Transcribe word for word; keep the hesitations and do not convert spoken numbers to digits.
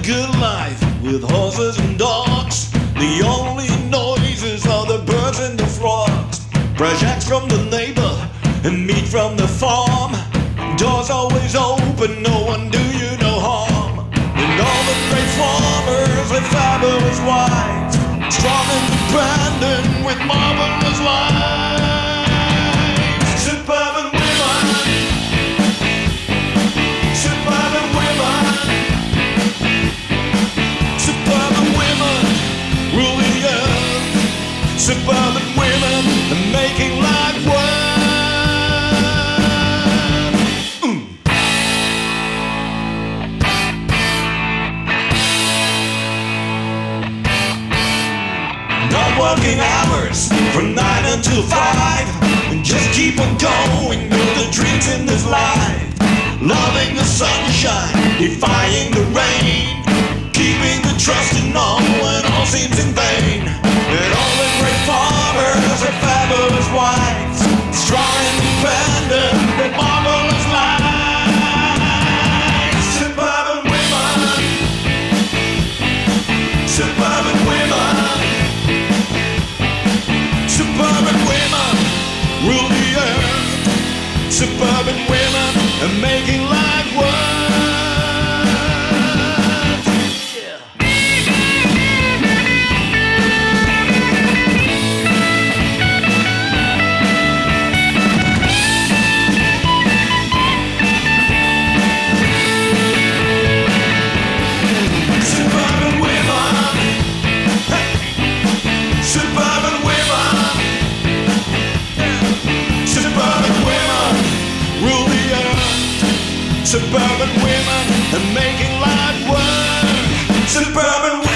good life with horses and dogs. The only noises are the birds and the frogs. Fresh eggs from the neighbor and meat from the farm. Doors always open, no one do you no harm. And all the great farmers with fabulous wives, strong and independent with marvelous lives. Suburban women, suburban women, suburban women rule the earth. Suburban women are making life work. Working hours from nine until five, and just keep on going, build the dreams in this life. Loving the sunshine, defying the rain, keeping the trust in all when all seems in vain. And all the great farmers are fabulous wives, strong and independent with marvelous lives. Suburban women, suburban women, suburban women rule the earth. Suburban women are making life work. Yeah. Suburban women, hey. Suburban women, suburban women rule the earth. Suburban women are making life work. Suburban